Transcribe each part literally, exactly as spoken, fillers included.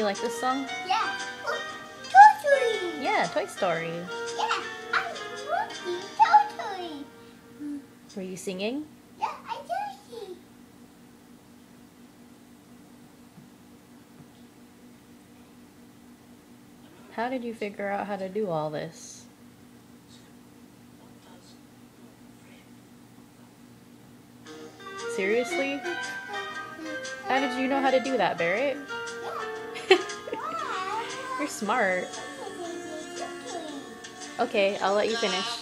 You like this song? Yeah. Oh, Toy Story. Yeah, Toy Story. Yeah, I'm working Toy Story. Were you singing? Yeah, I do see. How did you figure out how to do all this? Seriously? How did you know how to do that, Barrett? You're smart. Okay, I'll let you finish.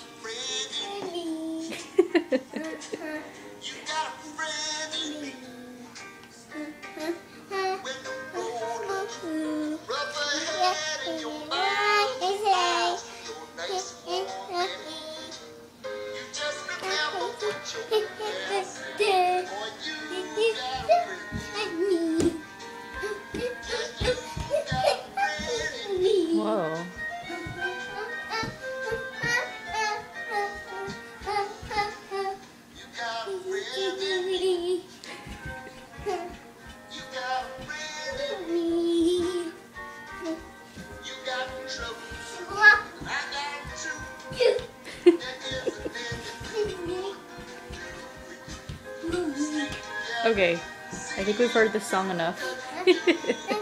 Whoa. Okay, I think we've heard this song enough.